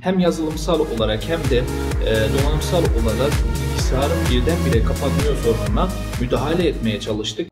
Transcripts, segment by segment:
hem yazılımsal olarak hem de donanımsal olarak bilgisayarın birdenbire kapanıyor sorununa müdahale etmeye çalıştık.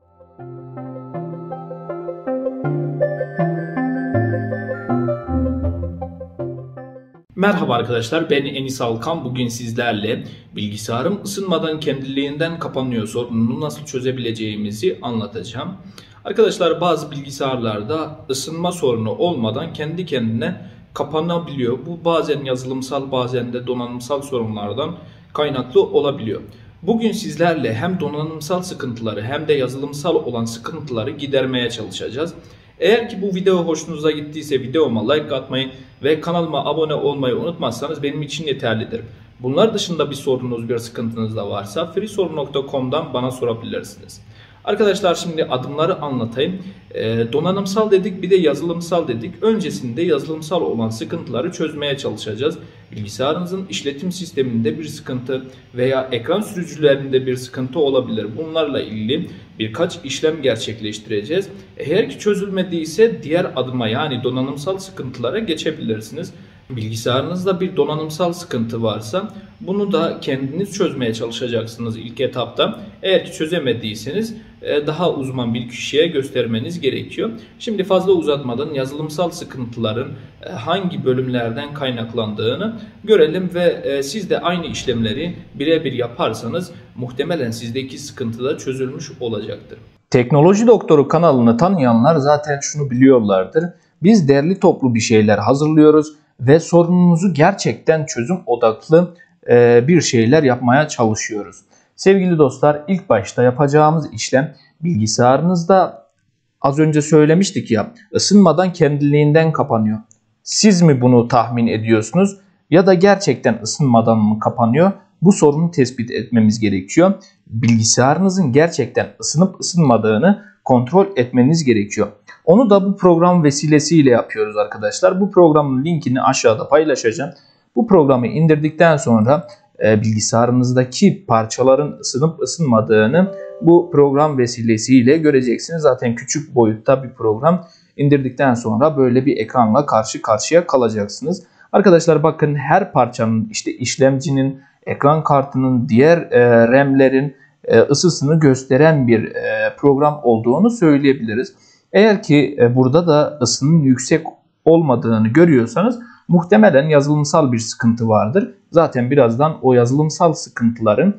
Merhaba arkadaşlar, ben Enis Alkan. Bugün sizlerle bilgisayarım ısınmadan kendiliğinden kapanıyor sorununu nasıl çözebileceğimizi anlatacağım. Arkadaşlar, bazı bilgisayarlarda ısınma sorunu olmadan kendi kendine kapanabiliyor. Bu bazen yazılımsal, bazen de donanımsal sorunlardan kaynaklı olabiliyor. Bugün sizlerle hem donanımsal sıkıntıları hem de yazılımsal olan sıkıntıları gidermeye çalışacağız. Eğer ki bu video hoşunuza gittiyse videoma like atmayı ve kanalıma abone olmayı unutmazsanız benim için yeterlidir. Bunlar dışında bir sorunuz, bir sıkıntınız da varsa freesoru.com'dan bana sorabilirsiniz. Arkadaşlar, şimdi adımları anlatayım. Donanımsal dedik, bir de yazılımsal dedik. Öncesinde yazılımsal olan sıkıntıları çözmeye çalışacağız. Bilgisayarınızın işletim sisteminde bir sıkıntı veya ekran sürücülerinde bir sıkıntı olabilir. Bunlarla ilgili birkaç işlem gerçekleştireceğiz. Eğer ki çözülmediyse diğer adıma, yani donanımsal sıkıntılara geçebilirsiniz. Bilgisayarınızda bir donanımsal sıkıntı varsa bunu da kendiniz çözmeye çalışacaksınız ilk etapta. Eğer ki çözemediyseniz daha uzman bir kişiye göstermeniz gerekiyor. Şimdi fazla uzatmadan yazılımsal sıkıntıların hangi bölümlerden kaynaklandığını görelim ve siz de aynı işlemleri birebir yaparsanız muhtemelen sizdeki sıkıntı da çözülmüş olacaktır. Teknoloji Doktoru kanalını tanıyanlar zaten şunu biliyorlardır. Biz derli toplu bir şeyler hazırlıyoruz ve sorununuzu gerçekten çözüm odaklı bir şeyler yapmaya çalışıyoruz. Sevgili dostlar, ilk başta yapacağımız işlem, bilgisayarınızda az önce söylemiştik ya, ısınmadan kendiliğinden kapanıyor. Siz mi bunu tahmin ediyorsunuz ya da gerçekten ısınmadan mı kapanıyor? Bu sorunu tespit etmemiz gerekiyor. Bilgisayarınızın gerçekten ısınıp ısınmadığını kontrol etmeniz gerekiyor. Onu da bu program vesilesiyle yapıyoruz arkadaşlar. Bu programın linkini aşağıda paylaşacağım. Bu programı indirdikten sonra bilgisayarınızdaki parçaların ısınıp ısınmadığını bu program vesilesiyle göreceksiniz. Zaten küçük boyutta bir program. İndirdikten sonra böyle bir ekranla karşı karşıya kalacaksınız. Arkadaşlar bakın, her parçanın, işte işlemcinin, ekran kartının, diğer RAM'lerin ısısını gösteren bir program olduğunu söyleyebiliriz. Eğer ki burada da ısının yüksek olmadığını görüyorsanız muhtemelen yazılımsal bir sıkıntı vardır. Zaten birazdan o yazılımsal sıkıntıların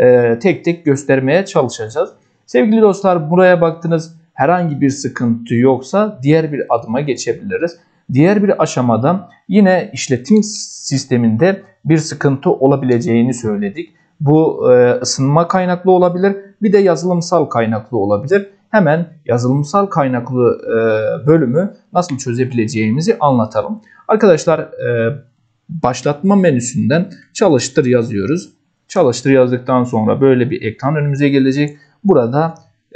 tek tek göstermeye çalışacağız. Sevgili dostlar, buraya baktınız, herhangi bir sıkıntı yoksa diğer bir adıma geçebiliriz. Diğer bir aşamada yine işletim sisteminde bir sıkıntı olabileceğini söyledik. Bu ısınma kaynaklı olabilir, bir de yazılımsal kaynaklı olabilir. Hemen yazılımsal kaynaklı bölümü nasıl çözebileceğimizi anlatalım. Arkadaşlar, başlatma menüsünden çalıştır yazıyoruz. Çalıştır yazdıktan sonra böyle bir ekran önümüze gelecek. Burada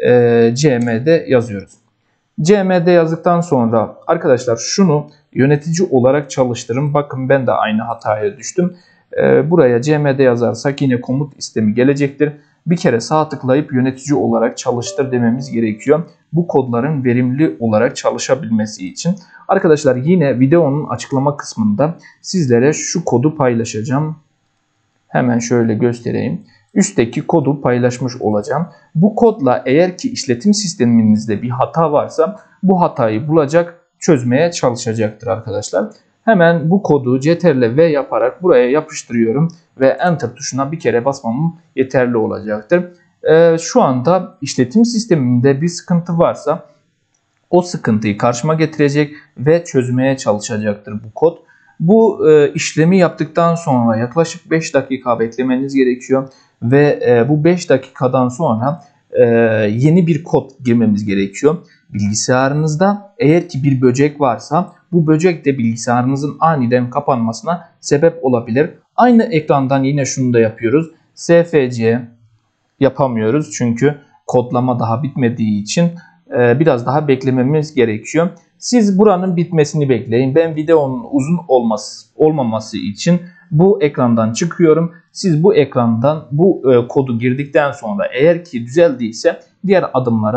CMD yazıyoruz. CMD yazdıktan sonra arkadaşlar şunu yönetici olarak çalıştırın. Bakın, ben de aynı hataya düştüm. Buraya CMD yazarsak yine komut istemi gelecektir. Bir kere sağ tıklayıp yönetici olarak çalıştır dememiz gerekiyor. Bu kodların verimli olarak çalışabilmesi için. Arkadaşlar, yine videonun açıklama kısmında sizlere şu kodu paylaşacağım. Hemen şöyle göstereyim. Üstteki kodu paylaşmış olacağım. Bu kodla eğer ki işletim sisteminizde bir hata varsa bu hatayı bulacak, çözmeye çalışacaktır arkadaşlar. Hemen bu kodu CTRL-V yaparak buraya yapıştırıyorum ve Enter tuşuna bir kere basmam yeterli olacaktır. Şu anda işletim sisteminde bir sıkıntı varsa o sıkıntıyı karşıma getirecek ve çözmeye çalışacaktır bu kod. Bu işlemi yaptıktan sonra yaklaşık 5 dakika beklemeniz gerekiyor ve bu 5 dakikadan sonra yeni bir kod girmemiz gerekiyor. Bilgisayarınızda eğer ki bir böcek varsa bu böcek de bilgisayarınızın aniden kapanmasına sebep olabilir. Aynı ekrandan yine şunu da yapıyoruz. SFC yapamıyoruz çünkü kodlama daha bitmediği için biraz daha beklememiz gerekiyor. Siz buranın bitmesini bekleyin. Ben videonun uzun olmaması için bu ekrandan çıkıyorum. Siz bu ekrandan bu kodu girdikten sonra eğer ki düzeldiyse diğer adımlara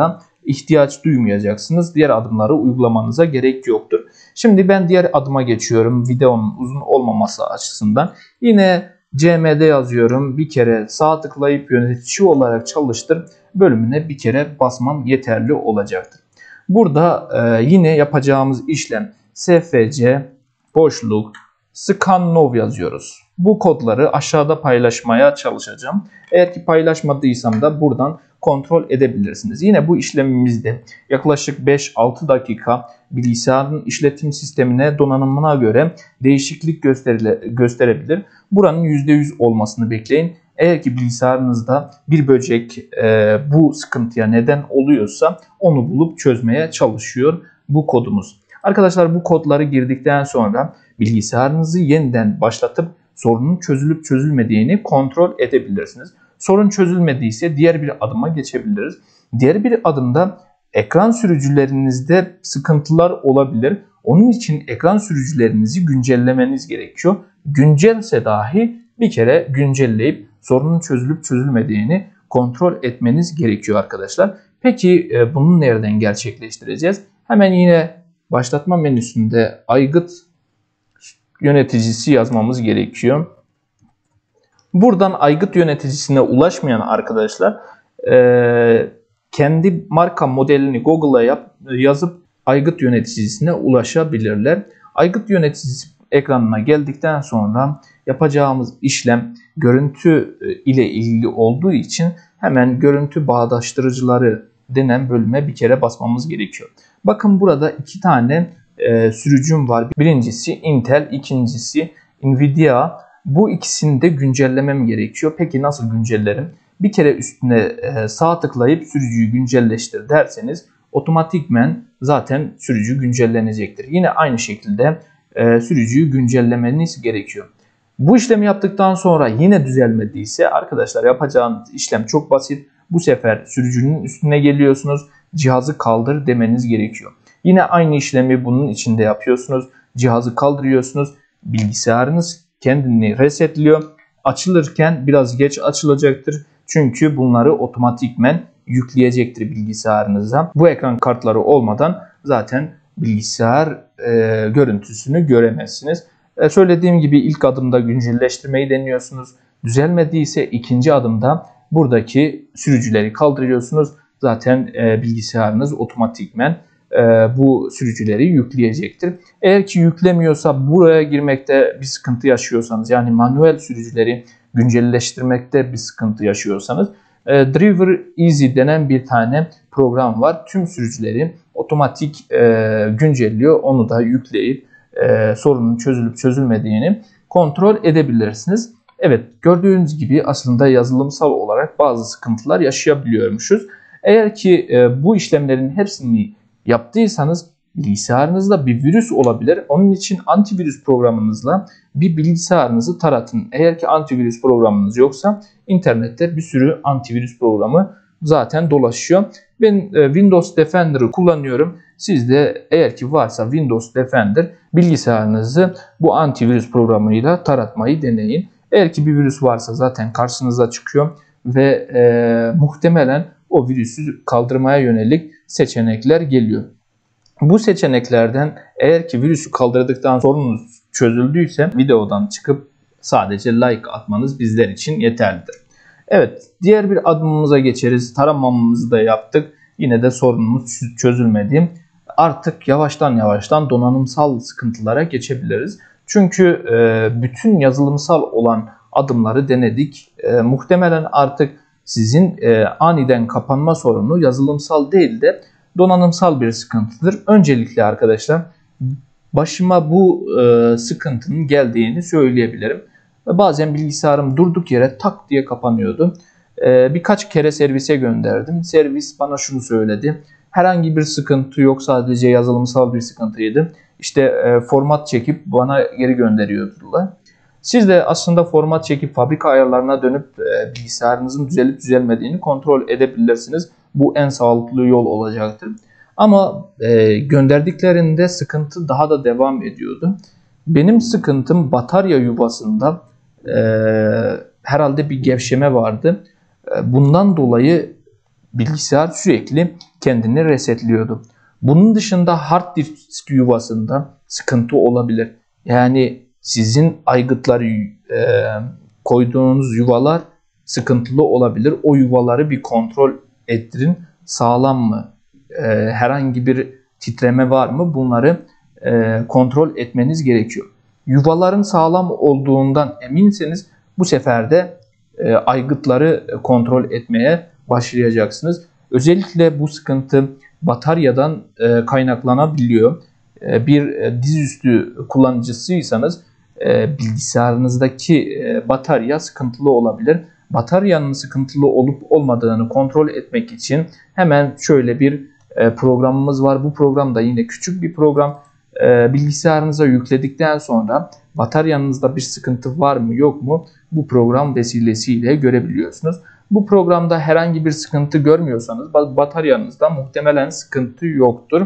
ihtiyaç duymayacaksınız. Diğer adımları uygulamanıza gerek yoktur. Şimdi ben diğer adıma geçiyorum videonun uzun olmaması açısından. Yine CMD yazıyorum. Bir kere sağ tıklayıp yönetici olarak çalıştır bölümüne bir kere basmam yeterli olacaktır. Burada yine yapacağımız işlem SFC boşluk scanNow yazıyoruz. Bu kodları aşağıda paylaşmaya çalışacağım. Eğer ki paylaşmadıysam da buradan kontrol edebilirsiniz. Yine bu işlemimizde yaklaşık 5-6 dakika bilgisayarın işletim sistemine, donanımına göre değişiklik gösterebilir. Buranın %100 olmasını bekleyin. Eğer ki bilgisayarınızda bir böcek bu sıkıntıya neden oluyorsa onu bulup çözmeye çalışıyor bu kodumuz. Arkadaşlar bu kodları girdikten sonra bilgisayarınızı yeniden başlatıp sorunun çözülüp çözülmediğini kontrol edebilirsiniz. Sorun çözülmediyse diğer bir adıma geçebiliriz. Diğer bir adımda ekran sürücülerinizde sıkıntılar olabilir. Onun için ekran sürücülerinizi güncellemeniz gerekiyor. Güncelse dahi bir kere güncelleyip sorunun çözülüp çözülmediğini kontrol etmeniz gerekiyor arkadaşlar. Peki bunu nereden gerçekleştireceğiz? Hemen yine başlatma menüsünde aygıt yöneticisi yazmamız gerekiyor. Buradan aygıt yöneticisine ulaşmayan arkadaşlar kendi marka modelini Google'a yazıp aygıt yöneticisine ulaşabilirler. Aygıt yöneticisi ekranına geldikten sonra yapacağımız işlem görüntü ile ilgili olduğu için hemen görüntü bağdaştırıcıları denen bölüme bir kere basmamız gerekiyor. Bakın burada iki tane sürücüm var. Birincisi Intel, ikincisi Nvidia. Bu ikisini de güncellemem gerekiyor. Peki nasıl güncellerim? Bir kere üstüne sağ tıklayıp sürücüyü güncelleştir derseniz otomatikmen zaten sürücü güncellenecektir. Yine aynı şekilde sürücüyü güncellemeniz gerekiyor. Bu işlemi yaptıktan sonra yine düzelmediyse arkadaşlar yapacağınız işlem çok basit. Bu sefer sürücünün üstüne geliyorsunuz. Cihazı kaldır demeniz gerekiyor. Yine aynı işlemi bunun içinde yapıyorsunuz. Cihazı kaldırıyorsunuz. Bilgisayarınız kendini resetliyor. Açılırken biraz geç açılacaktır. Çünkü bunları otomatikmen yükleyecektir bilgisayarınıza. Bu ekran kartları olmadan zaten bilgisayar görüntüsünü göremezsiniz. Söylediğim gibi ilk adımda güncelleştirmeyi deniyorsunuz. Düzelmediyse ikinci adımda buradaki sürücüleri kaldırıyorsunuz. Zaten bilgisayarınız otomatikmen bu sürücüleri yükleyecektir. Eğer ki yüklemiyorsa buraya girmekte bir sıkıntı yaşıyorsanız yani manuel sürücüleri güncelleştirmekte bir sıkıntı yaşıyorsanız Driver Easy denen bir tane program var. Tüm sürücüleri otomatik güncelliyor. Onu da yükleyip sorunun çözülüp çözülmediğini kontrol edebilirsiniz. Evet, gördüğünüz gibi aslında yazılımsal olarak bazı sıkıntılar yaşayabiliyormuşuz. Eğer ki bu işlemlerin hepsini yaptıysanız bilgisayarınızda bir virüs olabilir. Onun için antivirüs programınızla bir bilgisayarınızı taratın. Eğer ki antivirüs programınız yoksa internette bir sürü antivirüs programı zaten dolaşıyor. Ben Windows Defender'ı kullanıyorum. Siz de eğer ki varsa Windows Defender bilgisayarınızı bu antivirüs programıyla taratmayı deneyin. Eğer ki bir virüs varsa zaten karşınıza çıkıyor ve muhtemelen o virüsü kaldırmaya yönelik seçenekler geliyor. Bu seçeneklerden eğer ki virüsü kaldırdıktan sorunuz çözüldüyse videodan çıkıp sadece like atmanız bizler için yeterlidir. Evet, diğer bir adımımıza geçeriz. Taramamızı da yaptık. Yine de sorunumuz çözülmedi. Artık yavaştan donanımsal sıkıntılara geçebiliriz. Çünkü bütün yazılımsal olan adımları denedik. Muhtemelen artık sizin aniden kapanma sorunu yazılımsal değil de donanımsal bir sıkıntıdır. Öncelikle arkadaşlar başıma bu sıkıntının geldiğini söyleyebilirim. Bazen bilgisayarım durduk yere tak diye kapanıyordu. Birkaç kere servise gönderdim. Servis bana şunu söyledi. Herhangi bir sıkıntı yok, sadece yazılımsal bir sıkıntıydı. İşte format çekip bana geri gönderiyordular. Siz de aslında format çekip fabrika ayarlarına dönüp bilgisayarınızın düzelip düzelmediğini kontrol edebilirsiniz. Bu en sağlıklı yol olacaktır. Ama gönderdiklerinde sıkıntı daha da devam ediyordu. Benim sıkıntım batarya yuvasında herhalde bir gevşeme vardı. Bundan dolayı bilgisayar sürekli kendini resetliyordu. Bunun dışında hard disk yuvasında sıkıntı olabilir. Yani sizin aygıtları koyduğunuz yuvalar sıkıntılı olabilir. O yuvaları bir kontrol ettirin. Sağlam mı? Herhangi bir titreme var mı? Bunları kontrol etmeniz gerekiyor. Yuvaların sağlam olduğundan eminseniz bu sefer de aygıtları kontrol etmeye başlayacaksınız. Özellikle bu sıkıntı bataryadan kaynaklanabiliyor. Bir dizüstü kullanıcısıysanız bilgisayarınızdaki batarya sıkıntılı olabilir. Bataryanın sıkıntılı olup olmadığını kontrol etmek için hemen şöyle bir programımız var. Bu program da yine küçük bir program. Bilgisayarınıza yükledikten sonra bataryanızda bir sıkıntı var mı yok mu bu program vesilesiyle görebiliyorsunuz. Bu programda herhangi bir sıkıntı görmüyorsanız bataryanızda muhtemelen sıkıntı yoktur.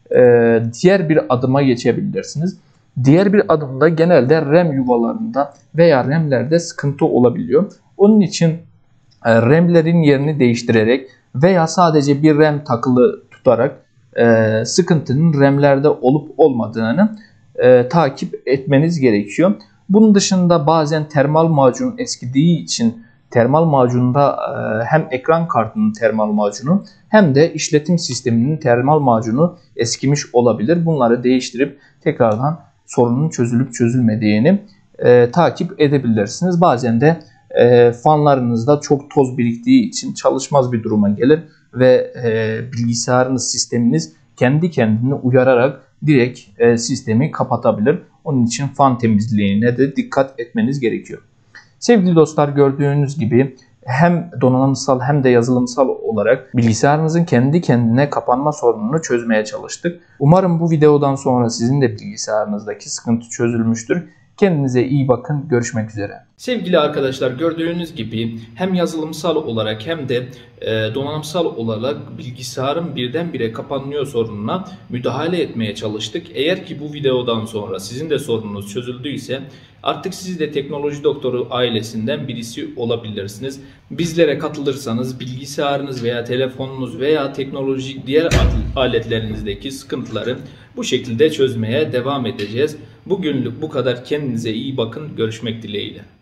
Diğer bir adıma geçebilirsiniz. Diğer bir adımda genelde RAM yuvalarında veya RAM'lerde sıkıntı olabiliyor. Onun için RAM'lerin yerini değiştirerek veya sadece bir RAM takılı tutarak sıkıntının RAM'lerde olup olmadığını takip etmeniz gerekiyor. Bunun dışında bazen termal macun eskidiği için termal macunda hem ekran kartının termal macunu hem de işletim sisteminin termal macunu eskimiş olabilir. Bunları değiştirip tekrardan sorunun çözülüp çözülmediğini takip edebilirsiniz. Bazen de fanlarınızda çok toz biriktiği için çalışmaz bir duruma gelir ve bilgisayarınız, sisteminiz kendi kendini uyararak direkt sistemi kapatabilir. Onun için fan temizliğine de dikkat etmeniz gerekiyor. Sevgili dostlar, gördüğünüz gibi hem donanımsal hem de yazılımsal olarak bilgisayarınızın kendi kendine kapanma sorununu çözmeye çalıştık. Umarım bu videodan sonra sizin de bilgisayarınızdaki sıkıntı çözülmüştür. Kendinize iyi bakın. Görüşmek üzere. Sevgili arkadaşlar, gördüğünüz gibi hem yazılımsal olarak hem de donanımsal olarak bilgisayarın birdenbire kapanıyor sorununa müdahale etmeye çalıştık. Eğer ki bu videodan sonra sizin de sorununuz çözüldüyse artık siz de Teknoloji Doktoru ailesinden birisi olabilirsiniz. Bizlere katılırsanız bilgisayarınız veya telefonunuz veya teknolojik diğer aletlerinizdeki sıkıntıları bu şekilde çözmeye devam edeceğiz. Bugünlük bu kadar. Kendinize iyi bakın. Görüşmek dileğiyle.